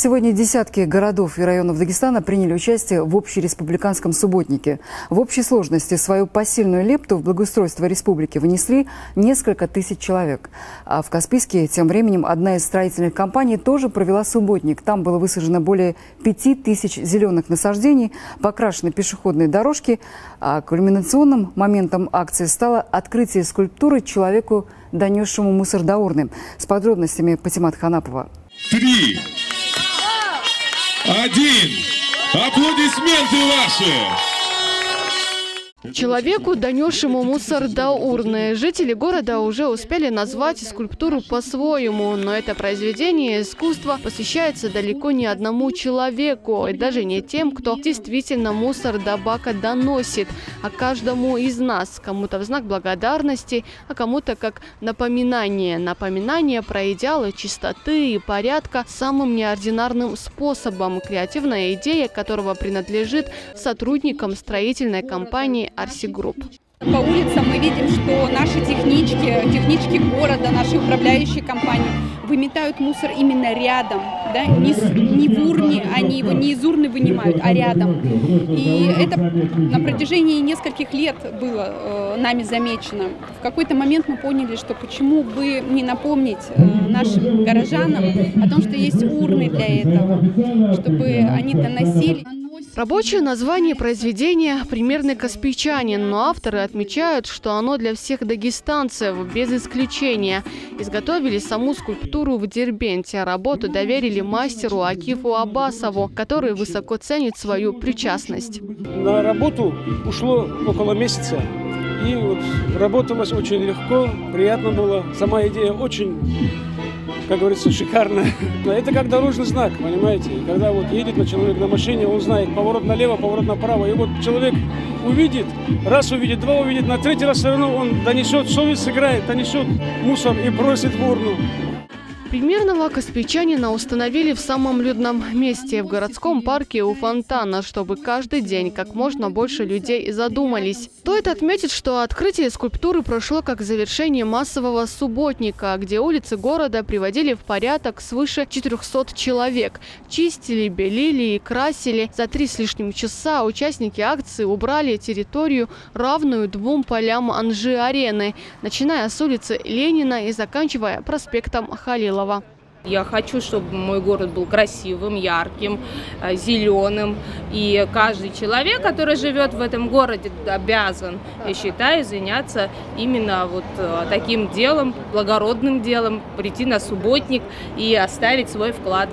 Сегодня десятки городов и районов Дагестана приняли участие в общереспубликанском субботнике. В общей сложности свою посильную лепту в благоустройство республики внесли несколько тысяч человек. А в Каспийске тем временем одна из строительных компаний тоже провела субботник. Там было высажено более 5000 зеленых насаждений, покрашены пешеходные дорожки. А кульминационным моментом акции стало открытие скульптуры человеку, донесшему мусор до урны. С подробностями Патимат Ханапова. 3, 1. Аплодисменты ваши! Человеку, донесшему мусор до урны. Жители города уже успели назвать скульптуру по-своему, но это произведение искусства посвящается далеко не одному человеку, и даже не тем, кто действительно мусор до бака доносит, а каждому из нас, кому-то в знак благодарности, а кому-то как напоминание. Напоминание про идеалы чистоты и порядка самым неординарным способом, креативная идея которого принадлежит сотрудникам строительной компании «Арси Групп». По улицам мы видим, что наши технички города, наши управляющие компании выметают мусор именно рядом, да? Не в урне, они его не из урны вынимают, а рядом. И это на протяжении нескольких лет было нами замечено. В какой-то момент мы поняли, что почему бы не напомнить нашим горожанам о том, что есть урны для этого, чтобы они доносили. Рабочее название произведения «Примерный каспийчанин», но авторы отмечают, что оно для всех дагестанцев, без исключения. Изготовили саму скульптуру в Дербенте. Работу доверили мастеру Акифу Аббасову, который высоко ценит свою причастность. На работу ушло около месяца. И вот работалось очень легко, приятно было. Сама идея очень, как говорится, шикарная. Это как дорожный знак, понимаете? Когда вот едет человек на машине, он знает поворот налево, поворот направо. И вот человек увидит, раз увидит, два увидит, на третий раз все равно он донесет, совесть сыграет, донесет мусор и бросит в урну. Примерного каспийчанина установили в самом людном месте, в городском парке у фонтана, чтобы каждый день как можно больше людей задумались. Стоит отметить, что открытие скульптуры прошло как завершение массового субботника, где улицы города приводили в порядок свыше 400 человек. Чистили, белили и красили. За 3 с лишним часа участники акции убрали территорию, равную 2 полям Анжи-арены, начиная с улицы Ленина и заканчивая проспектом Халилова. Я хочу, чтобы мой город был красивым, ярким, зеленым. И каждый человек, который живет в этом городе, обязан, я считаю, заняться именно вот таким делом, благородным делом, прийти на субботник и оставить свой вклад.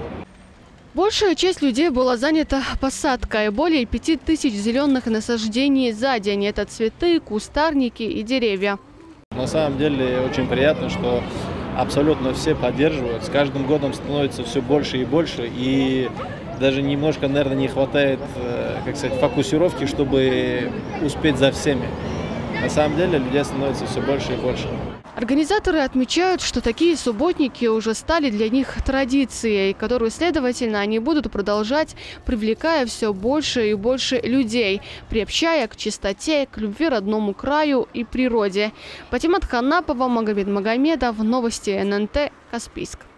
Большая часть людей была занята посадкой. Более 5000 зеленых насаждений за день. Это цветы, кустарники и деревья. На самом деле очень приятно, что абсолютно все поддерживают. С каждым годом становится все больше и больше. И даже немножко, наверное, не хватает, как сказать, фокусировки, чтобы успеть за всеми. На самом деле людей становится все больше и больше. Организаторы отмечают, что такие субботники уже стали для них традицией, которую, следовательно, они будут продолжать, привлекая все больше и больше людей, приобщая к чистоте, к любви родному краю и природе. Патимат Ханапова, Магомед Магомедов, новости ННТ, Каспийск.